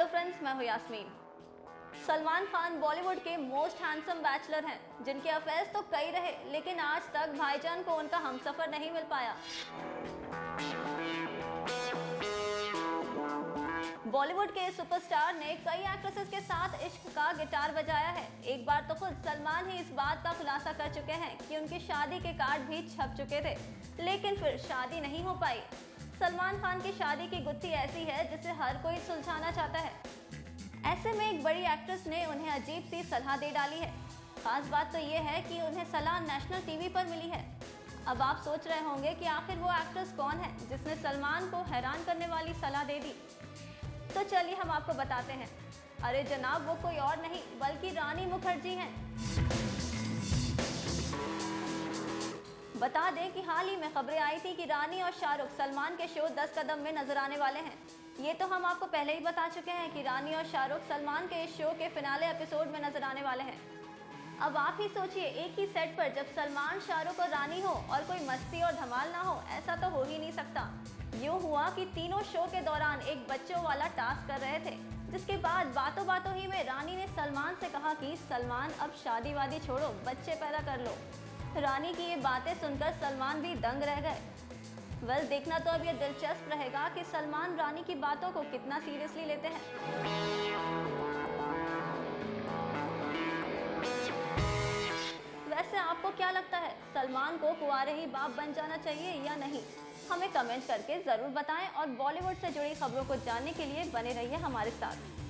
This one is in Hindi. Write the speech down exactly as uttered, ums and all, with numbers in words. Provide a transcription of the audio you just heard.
हेलो फ्रेंड्स, मैं हूँ यास्मीन। सलमान खान बॉलीवुड के मोस्ट हैंडसम बैचलर हैं, जिनके अफेयर्स तो कई रहे, लेकिन आज तक भाईजान को उनका हमसफर नहीं मिल पाया। बॉलीवुड के सुपरस्टार ने कई एक्ट्रेसेस के साथ इश्क का गिटार बजाया है। एक बार तो खुद सलमान ही इस बात का खुलासा कर चुके हैं कि उनकी शादी के कार्ड भी छप चुके थे, लेकिन फिर शादी नहीं हो पाई। सलमान खान की शादी की गुत्थी ऐसी है जिसे हर कोई सुलझाना चाहता है। ऐसे में एक बड़ी एक्ट्रेस ने उन्हें अजीब सी सलाह दे डाली है। खास बात तो ये है कि उन्हें सलाह नेशनल टीवी पर मिली है। अब आप सोच रहे होंगे कि आखिर वो एक्ट्रेस कौन है जिसने सलमान को हैरान करने वाली सलाह दे दी। तो चलिए हम आपको बताते हैं। अरे जनाब, वो कोई और नहीं बल्कि रानी मुखर्जी हैं। बता दें कि हाल ही में खबरें आई थी कि रानी और शाहरुख सलमान के शो दस कदम में नजर आने वाले हैं। ये तो हम आपको पहले ही बता चुके हैं कि रानी और शाहरुख सलमान के इस शो के फिनाले एपिसोड में नजर आने वाले हैं। अब आप ही सोचिए, एक ही सेट पर जब सलमान, शाहरुख और रानी हो और कोई मस्ती और धमाल ना हो, ऐसा तो हो ही नहीं सकता। यूँ हुआ कि तीनों शो के दौरान एक बच्चों वाला टास्क कर रहे थे, जिसके बाद बातों बातों ही में रानी ने सलमान से कहा कि सलमान, अब शादी वादी छोड़ो, बच्चे पैदा कर लो। रानी की ये बातें सुनकर सलमान भी दंग रह गए। वेल, देखना तो अब ये दिलचस्प रहेगा कि सलमान रानी की बातों को कितना सीरियसली लेते हैं। वैसे आपको क्या लगता है, सलमान को कुंवारे ही बाप बन जाना चाहिए या नहीं? हमें कमेंट करके ज़रूर बताएं और बॉलीवुड से जुड़ी खबरों को जानने के लिए बने रहिए हमारे साथ।